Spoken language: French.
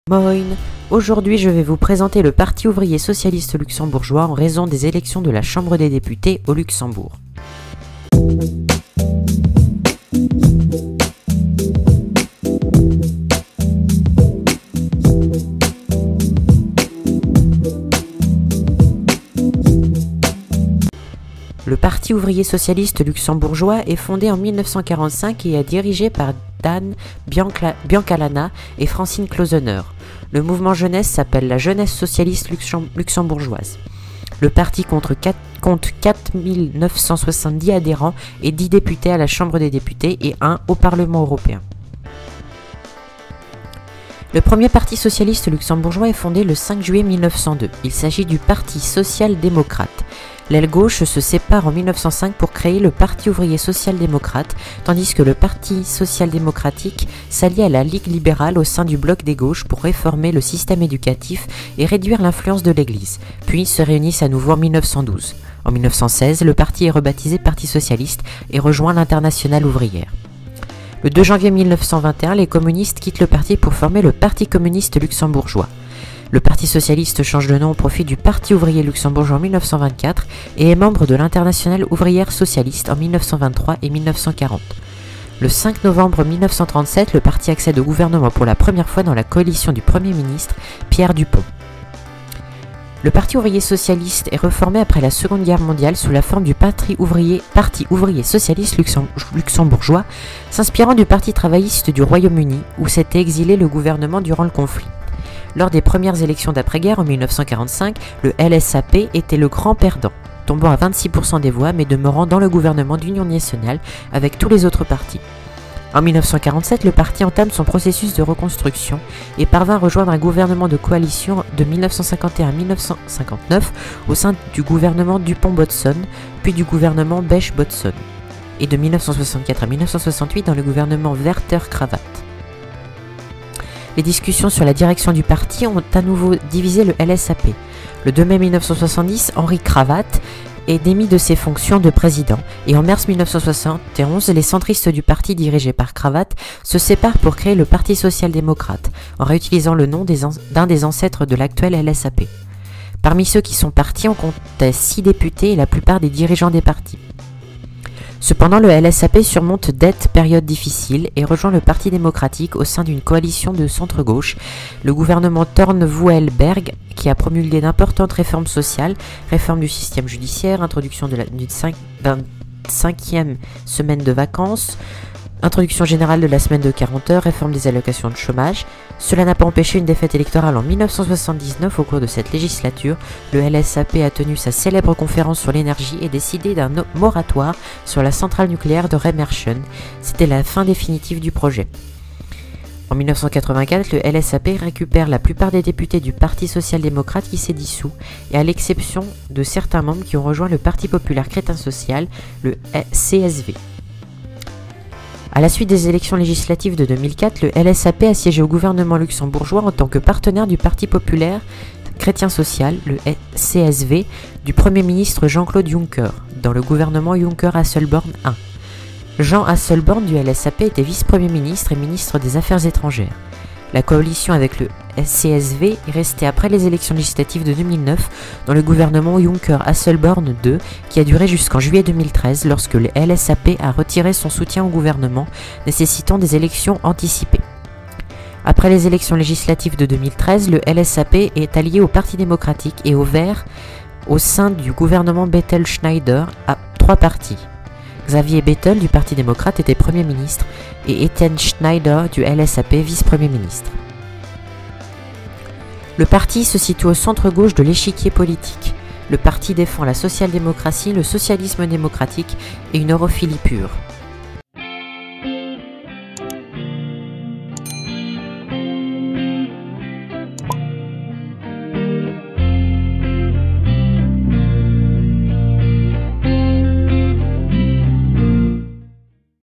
Moin! Aujourd'hui, je vais vous présenter le Parti ouvrier socialiste luxembourgeois en raison des élections de la Chambre des députés au Luxembourg. Le Parti ouvrier socialiste luxembourgeois est fondé en 1945 et est dirigé par Dan Biancalana et Francine Closener. Le mouvement jeunesse s'appelle la Jeunesse socialiste luxembourgeoise. Le parti compte 4970 adhérents et 10 députés à la Chambre des députés et 1 au Parlement européen. Le premier parti socialiste luxembourgeois est fondé le 5 juillet 1902. Il s'agit du Parti social-démocrate. L'aile gauche se sépare en 1905 pour créer le Parti ouvrier social-démocrate, tandis que le Parti social-démocratique s'allie à la Ligue libérale au sein du bloc des gauches pour réformer le système éducatif et réduire l'influence de l'Église, puis se réunissent à nouveau en 1912. En 1916, le parti est rebaptisé Parti socialiste et rejoint l'Internationale ouvrière. Le 2 janvier 1921, les communistes quittent le parti pour former le Parti communiste luxembourgeois. Le Parti socialiste change de nom au profit du Parti ouvrier luxembourgeois en 1924 et est membre de l'Internationale ouvrière socialiste en 1923 et 1940. Le 5 novembre 1937, le parti accède au gouvernement pour la première fois dans la coalition du Premier ministre Pierre Dupont. Le Parti ouvrier socialiste est reformé après la Seconde Guerre mondiale sous la forme du Parti ouvrier socialiste luxembourgeois, s'inspirant du Parti travailliste du Royaume-Uni où s'était exilé le gouvernement durant le conflit. Lors des premières élections d'après-guerre en 1945, le LSAP était le grand perdant, tombant à 26% des voix mais demeurant dans le gouvernement d'union nationale avec tous les autres partis. En 1947, le parti entame son processus de reconstruction et parvint à rejoindre un gouvernement de coalition de 1951 à 1959 au sein du gouvernement Dupont-Botson, puis du gouvernement Beche-Botson, et de 1964 à 1968 dans le gouvernement Werter-Kravat. Les discussions sur la direction du parti ont à nouveau divisé le LSAP. Le 2 mai 1970, Henri Kravat est démis de ses fonctions de président et en mars 1971, les centristes du parti dirigé par Kravat se séparent pour créer le Parti social-démocrate en réutilisant le nom d'un des ancêtres de l'actuel LSAP. Parmi ceux qui sont partis, on comptait 6 députés et la plupart des dirigeants des partis. Cependant, le LSAP surmonte dette période difficile et rejoint le Parti démocratique au sein d'une coalition de centre-gauche, le gouvernement Thorn-Vuelberg, qui a promulgué d'importantes réformes sociales, réforme du système judiciaire, introduction d'une cinquième semaine de vacances, introduction générale de la semaine de 40 heures, réforme des allocations de chômage. Cela n'a pas empêché une défaite électorale en 1979 au cours de cette législature. Le LSAP a tenu sa célèbre conférence sur l'énergie et décidé d'un moratoire sur la centrale nucléaire de Remerschen. C'était la fin définitive du projet. En 1984, le LSAP récupère la plupart des députés du Parti social-démocrate qui s'est dissous, et à l'exception de certains membres qui ont rejoint le Parti populaire chrétien-social, le CSV. À la suite des élections législatives de 2004, le LSAP a siégé au gouvernement luxembourgeois en tant que partenaire du Parti populaire chrétien-social, le CSV, du Premier ministre Jean-Claude Juncker, dans le gouvernement Juncker-Hasselborn I. Jean Hasselborn du LSAP était vice-premier ministre et ministre des Affaires étrangères. La coalition avec le CSV est restée après les élections législatives de 2009 dans le gouvernement Juncker-Hasselborn II qui a duré jusqu'en juillet 2013 lorsque le LSAP a retiré son soutien au gouvernement, nécessitant des élections anticipées. Après les élections législatives de 2013, le LSAP est allié au Parti démocratique et aux Verts au sein du gouvernement Bettel-Schneider à 3 partis. Xavier Bettel du Parti démocrate était Premier ministre et Etienne Schneider du LSAP vice-premier ministre. Le parti se situe au centre-gauche de l'échiquier politique. Le parti défend la social-démocratie, le socialisme démocratique et une europhilie pure.